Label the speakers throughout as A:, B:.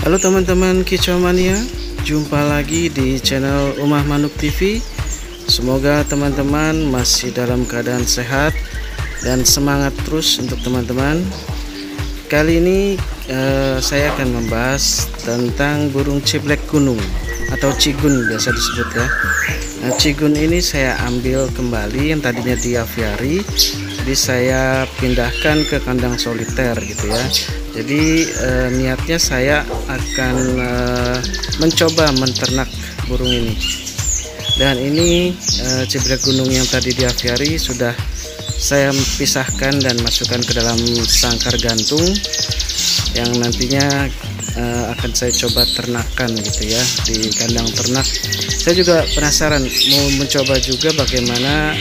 A: Halo teman-teman Kicau Mania, jumpa lagi di channel Umah Manuk TV. Semoga teman-teman masih dalam keadaan sehat dan semangat terus untuk teman-teman. Kali ini saya akan membahas tentang burung ciblek gunung atau cigun biasa disebut ya. Nah, cigun ini saya ambil kembali yang tadinya di aviari, jadi saya pindahkan ke kandang soliter gitu ya. Jadi niatnya saya akan mencoba menternak burung ini. Dan ini ciblek gunung yang tadi di aviari sudah saya pisahkan dan masukkan ke dalam sangkar gantung yang nantinya akan saya coba ternakan gitu ya di kandang ternak. Saya juga penasaran mau mencoba juga bagaimana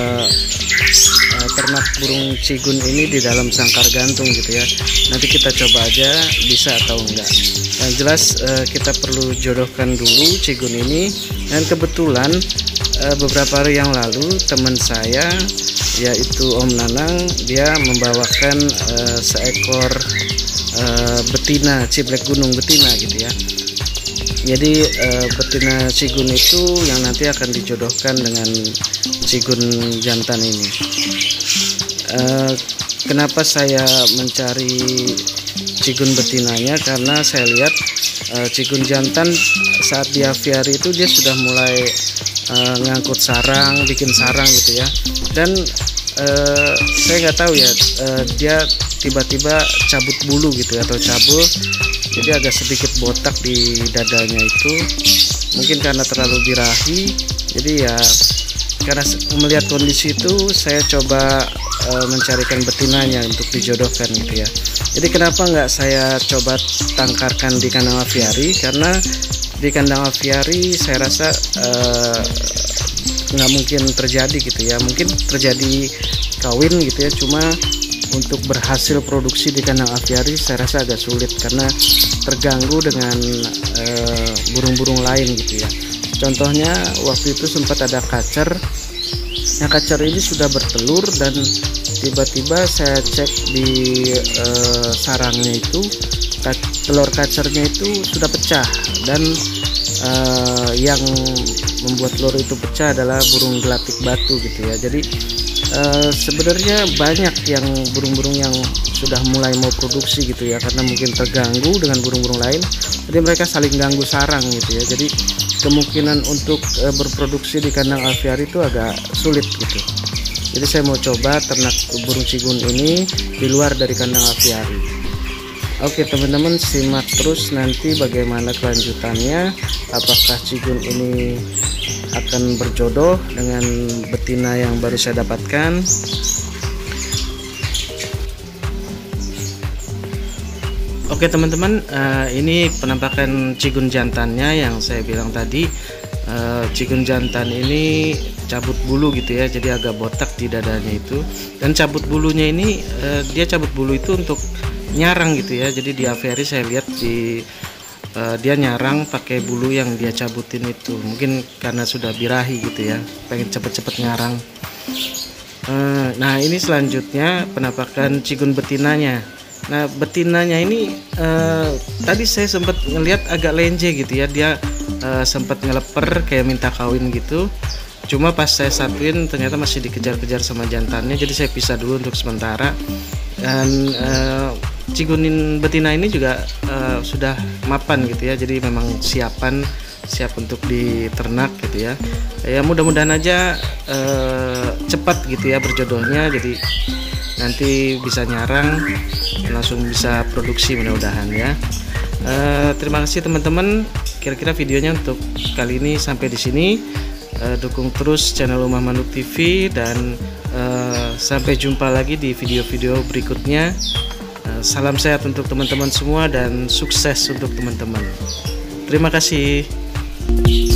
A: ternak burung cigun ini di dalam sangkar gantung gitu ya. Nanti kita coba aja bisa atau enggak. Yang jelas kita perlu jodohkan dulu cigun ini. Dan kebetulan beberapa hari yang lalu teman saya yaitu Om Nanang dia membawakan seekor betina ciblek gunung betina gitu ya. Jadi betina cigun itu yang nanti akan dijodohkan dengan cigun jantan ini. Kenapa saya mencari cigun betinanya? Karena saya lihat cigun jantan saat di aviari itu dia sudah mulai ngangkut sarang, bikin sarang gitu ya. Dan saya nggak tahu ya, dia tiba-tiba cabut bulu gitu ya, atau cabul, jadi agak sedikit botak di dadanya itu, mungkin karena terlalu birahi. Jadi ya karena melihat kondisi itu saya coba mencarikan betinanya untuk dijodohkan gitu ya. Jadi kenapa nggak saya coba tangkarkan di kandang aviari? Karena di kandang aviari saya rasa nggak mungkin terjadi gitu ya. Mungkin terjadi kawin gitu ya, cuma untuk berhasil produksi di kandang aviari saya rasa agak sulit karena terganggu dengan burung-burung lain gitu ya. Contohnya waktu itu sempat ada kacer. Nah, kacer ini sudah bertelur dan tiba-tiba saya cek di sarangnya itu telur kacernya itu sudah pecah, dan yang membuat telur itu pecah adalah burung gelatik batu gitu ya. Jadi sebenarnya banyak yang burung-burung yang sudah mulai mau produksi gitu ya, karena mungkin terganggu dengan burung-burung lain, jadi mereka saling ganggu sarang gitu ya. Jadi kemungkinan untuk berproduksi di kandang aviari itu agak sulit gitu. Jadi saya mau coba ternak burung cigun ini di luar dari kandang aviari. Oke teman-teman, simak terus nanti bagaimana kelanjutannya. Apakah cigun ini akan berjodoh dengan betina yang baru saya dapatkan. Oke teman-teman, ini penampakan cigun jantannya yang saya bilang tadi. Cigun jantan ini cabut bulu gitu ya, jadi agak botak di dadanya itu. Dan cabut bulunya ini dia cabut bulu itu untuk nyarang gitu ya. Jadi di aviari saya lihat dia nyarang pakai bulu yang dia cabutin itu, mungkin karena sudah birahi gitu ya, pengen cepet-cepet nyarang. Nah ini selanjutnya penampakan cigun betinanya. Nah betinanya ini tadi saya sempat ngelihat agak lenje gitu ya, dia sempat ngeleper kayak minta kawin gitu. Cuma pas saya satuin ternyata masih dikejar-kejar sama jantannya, jadi saya pisah dulu untuk sementara. Dan cigunin betina ini juga sudah mapan gitu ya, jadi memang siap untuk diternak gitu ya. Ya mudah-mudahan aja cepat gitu ya berjodohnya, jadi nanti bisa nyarang langsung bisa produksi mudah-mudahan ya. Terima kasih teman-teman, kira-kira videonya untuk kali ini sampai di sini. Dukung terus channel Umah Manuk TV dan sampai jumpa lagi di video-video berikutnya. Salam sehat untuk teman-teman semua dan sukses untuk teman-teman. Terima kasih.